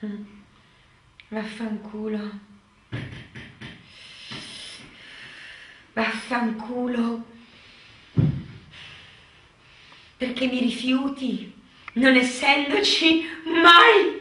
Vaffanculo. Vaffanculo. Perché mi rifiuti, non essendoci mai.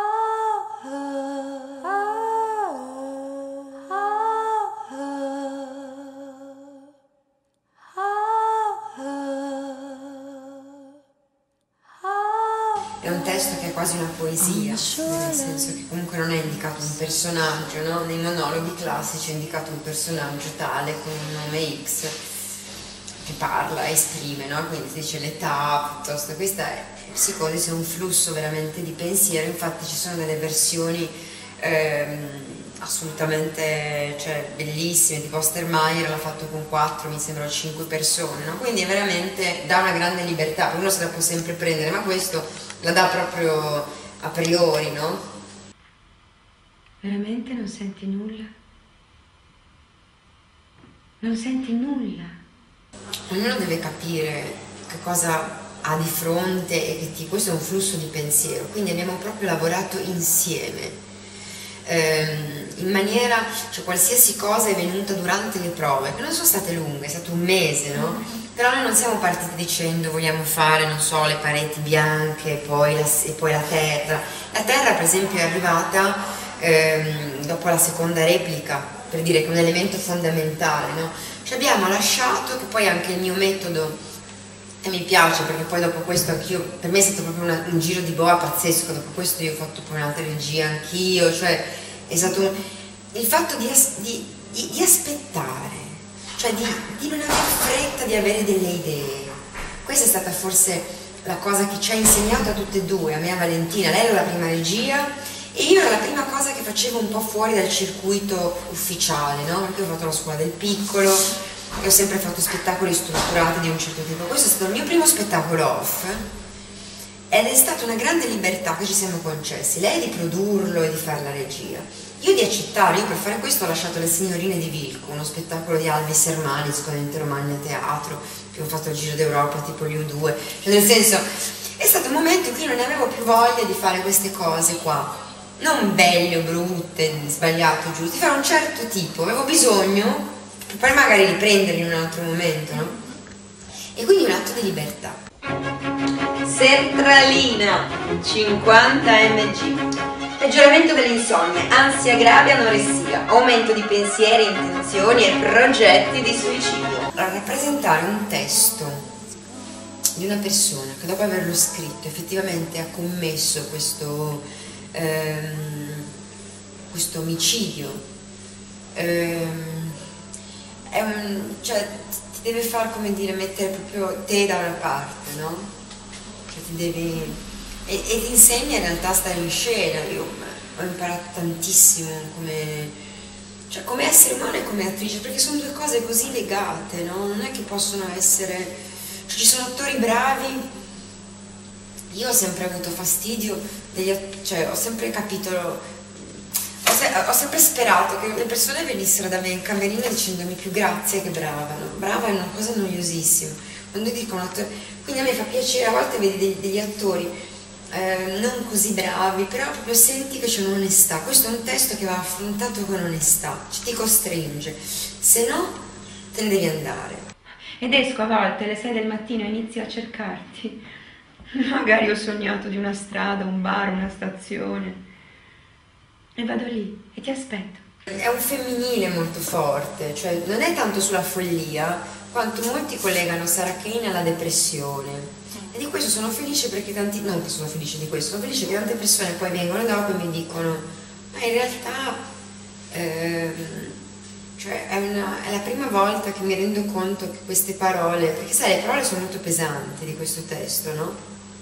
È un testo che è quasi una poesia, nel senso che comunque non è indicato un personaggio, no? Nei monologhi classici è indicato un personaggio tale con un nome X che parla, esprime, no? Quindi si dice l'età, piuttosto. Questa è psicosi, è un flusso veramente di pensiero, infatti ci sono delle versioni assolutamente, cioè, bellissime, tipo Ostermeyer l'ha fatto con 4, mi sembra 5 persone, no? Quindi è veramente, dà una grande libertà, uno se la può sempre prendere, ma questo la dà proprio a priori, no? Veramente non senti nulla? Non senti nulla? Ognuno deve capire che cosa ha di fronte e che questo è un flusso di pensiero, quindi abbiamo proprio lavorato insieme. In maniera, cioè qualsiasi cosa è venuta durante le prove, che non sono state lunghe, è stato un mese, no? Però noi non siamo partiti dicendo vogliamo fare, non so, le pareti bianche e poi la terra. La terra per esempio è arrivata dopo la seconda replica, per dire che è un elemento fondamentale, no? Ci abbiamo lasciato, che poi anche il mio metodo, e mi piace perché poi dopo questo anch'io, per me è stato proprio un giro di boa pazzesco, dopo questo io ho fatto poi un'altra regia anch'io, cioè è stato il fatto di aspettare, cioè di non aver fretta di avere delle idee. Questa è stata forse la cosa che ci ha insegnato a tutte e due, a me e a Valentina. Lei era la prima regia e io era la prima cosa che facevo un po' fuori dal circuito ufficiale, no? Perché ho fatto la scuola del piccolo e ho sempre fatto spettacoli strutturati di un certo tipo. Questo è stato il mio primo spettacolo off ed è stata una grande libertà che ci siamo concessi, lei di produrlo e di fare la regia, io di accettare. Io per fare questo ho lasciato Le Signorine di Vilco, uno spettacolo di Alvis Hermanis con Intero Magna Teatro, che ho fatto il giro d'Europa tipo gli U2, cioè nel senso è stato un momento in cui non avevo più voglia di fare queste cose qua, non belle o brutte, sbagliate o giuste, di fare un certo tipo, avevo bisogno per poi magari riprenderli in un altro momento, no? E quindi un atto di libertà. Sertralina 50 mg. Peggioramento dell'insonnia, ansia grave, anoressia, aumento di pensieri, intenzioni e progetti di suicidio. Allora, rappresentare un testo di una persona che dopo averlo scritto effettivamente ha commesso questo omicidio, cioè ti deve far, come dire, mettere proprio te da una parte, no? Cioè ti devi e ti insegna in realtà a stare in scena. Io ho imparato tantissimo come essere umano e come attrice, perché sono due cose così legate, no? Non è che possono essere, cioè, ci sono attori bravi. Io ho sempre avuto fastidio cioè ho sempre capito, ho sempre sperato che le persone venissero da me in camerino dicendomi più grazie che brava, no? Brava è una cosa noiosissima. Quando dico un attore, quindi a me fa piacere, a volte vedi degli attori non così bravi, però proprio senti che c'è un'onestà. Questo è un testo che va affrontato con onestà, ti costringe, se no te ne devi andare. Ed esco a volte alle 6 del mattino e inizio a cercarti. Magari ho sognato di una strada, un bar, una stazione. E vado lì e ti aspetto. È un femminile molto forte, cioè non è tanto sulla follia, quanto molti collegano Sarah Kane alla depressione. E di questo sono felice perché non che sono felice di questo, sono felice che tante persone poi vengono dopo e mi dicono ma in realtà cioè è la prima volta che mi rendo conto che queste parole, perché sai le parole sono molto pesanti di questo testo, no?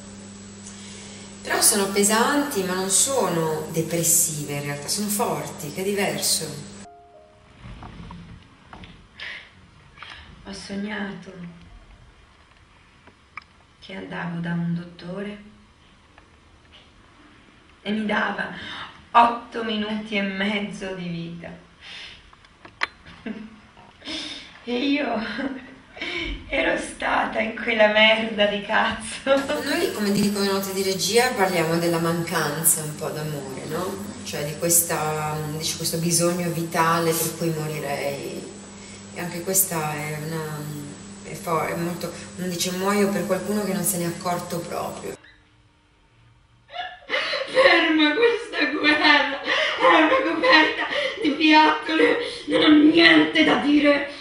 Però sono pesanti ma non sono depressive in realtà, sono forti, che è diverso. Ho sognato che andavo da un dottore e mi dava 8 minuti e mezzo di vita. E ero stata in quella merda di cazzo. Noi, come dicono le note di regia, parliamo della mancanza un po' d'amore, no? Cioè di questo bisogno vitale per cui morirei. E anche questa è è molto, uno dice muoio per qualcuno che non se n'è accorto proprio. Ferma questa guerra, è una coperta di fiaccole, non ho niente da dire.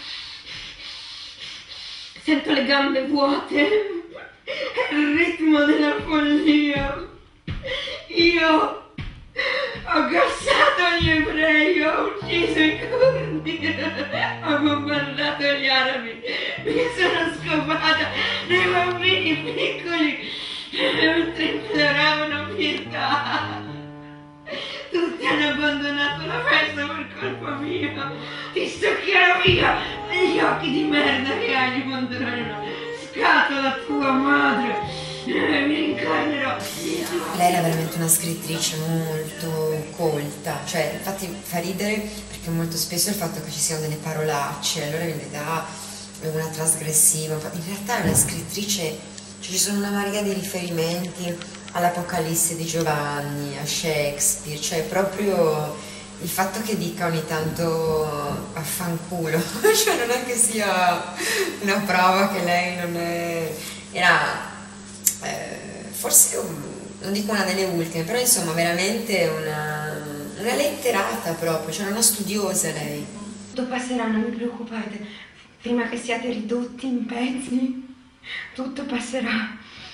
Sento le gambe vuote, è il ritmo della follia. Io ho gassato gli ebrei, ho ucciso i curdi, ho bombardato gli arabi, mi sono scopata dei bambini piccoli mentre imploravano pietà. Tutti hanno abbandonato la festa per colpa mia. Ti succhierò via gli occhi di merda che hai li manderanno. Scatola tua madre. Mi rincarnerò. Lei era veramente una scrittrice molto colta, cioè infatti fa ridere perché molto spesso il fatto che ci siano delle parolacce, allora viene da una trasgressiva, in realtà è una scrittrice, cioè ci sono una marea di riferimenti all'Apocalisse di Giovanni, a Shakespeare, cioè proprio il fatto che dica ogni tanto affanculo, cioè non è che sia una prova che lei non è, era forse non dico una delle ultime, però insomma veramente una letterata proprio, cioè una studiosa lei. Tutto passerà, non vi preoccupate, prima che siate ridotti in pezzi, tutto passerà.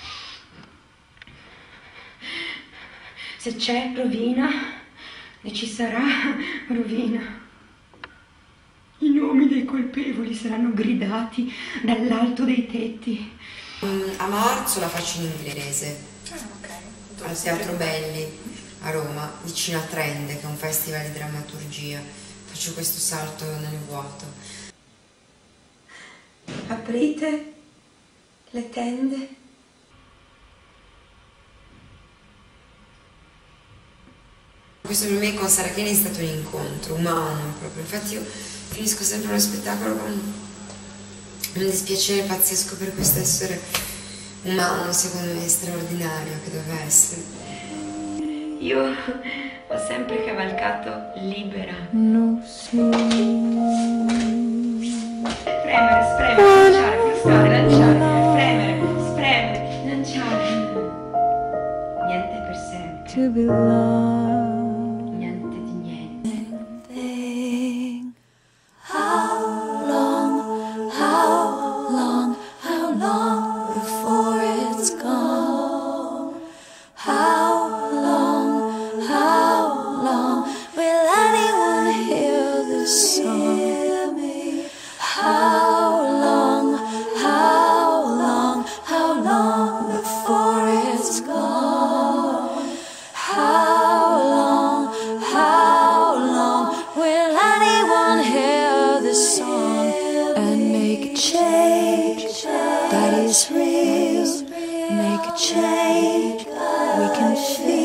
Se c'è rovina, e ci sarà rovina. I nomi dei colpevoli saranno gridati dall'alto dei tetti. A marzo la faccio in inglese, al Teatro Belli a Roma, vicino a Trende, che è un festival di drammaturgia. Faccio questo salto nel vuoto. Aprite le tende. Questo per me con Sara Chini è stato un incontro umano proprio, infatti io finisco sempre lo spettacolo con un dispiacere pazzesco per questo essere umano, secondo me straordinario che doveva essere. Io ho sempre cavalcato libera. No, sì. Premere, spremere, lanciare, frustare, lanciare, premere, spremere, lanciare. Niente per sempre. To be loved. Niente di niente. How long before it's gone? How long will anyone hear this song? How long before it's gone? How long will anyone hear this song and make a change that is real? Make a change we can feel.